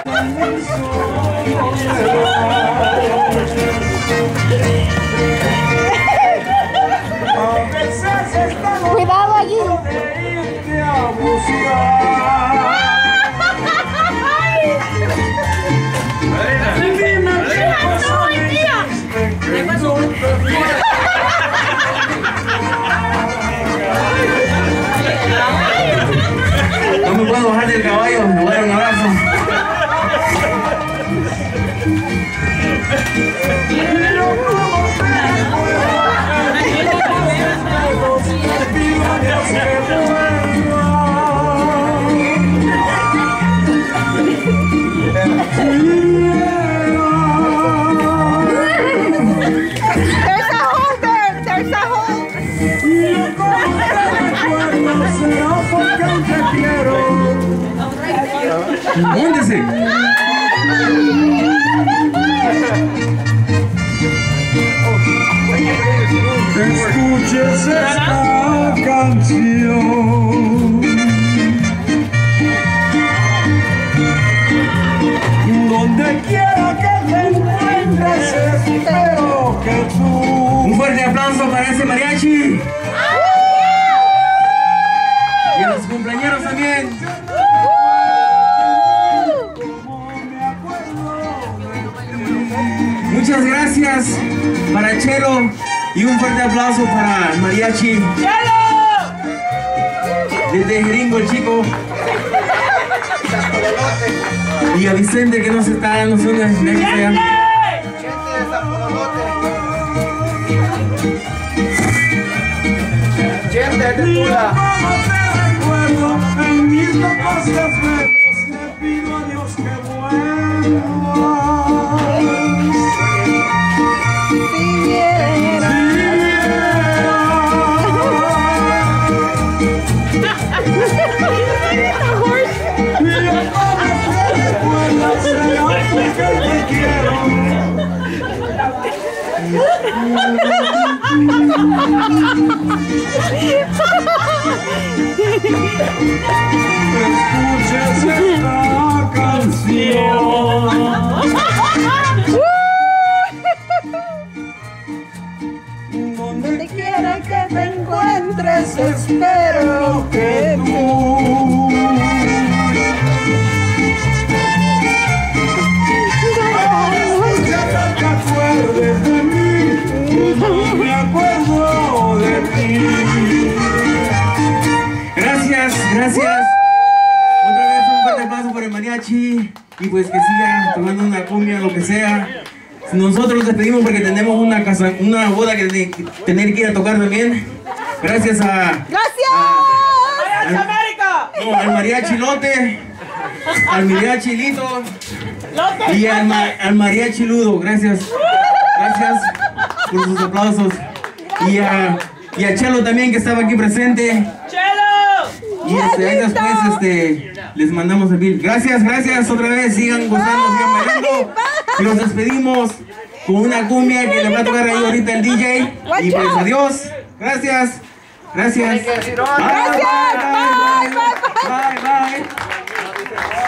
Cuidado allí. No me puedo bajar del caballo, me voy a dar un abrazo. ¡Móndese! Escuches esta canción, donde quiera que te encuentres, espero que tú. Un fuerte aplauso para ese mariachi. Y a los cumpleañeros también. Muchas gracias para Chelo y un fuerte aplauso para Mariachi. ¡Chelo! Desde Gringo, el chico. Y a Vicente que no se está, no sé dónde sea. Chente de Tula. En mis locos desvelos le pido a Dios que vuelva. Escuches esta canción, donde quiera que te encuentres, espero que tú. Te acuerdes de mí, no me acuerdo de ti. Gracias. Otra vez un fuerte aplauso por el mariachi. Y pues que siga tomando una cumbia, lo que sea. Nosotros nos despedimos porque tenemos una boda que tener que ir a tocar también. Gracias a... al mariachi Lote, al mariachi Lito y al mariachi Ludo. Gracias por sus aplausos. Y a Chelo también, que estaba aquí presente. Y ahí después les mandamos el bill. Gracias otra vez. Sigan gozando, sigan bailando. Y los despedimos con una cumbia que le va a tocar ahí ahorita el DJ. Y pues adiós. Gracias. Bye.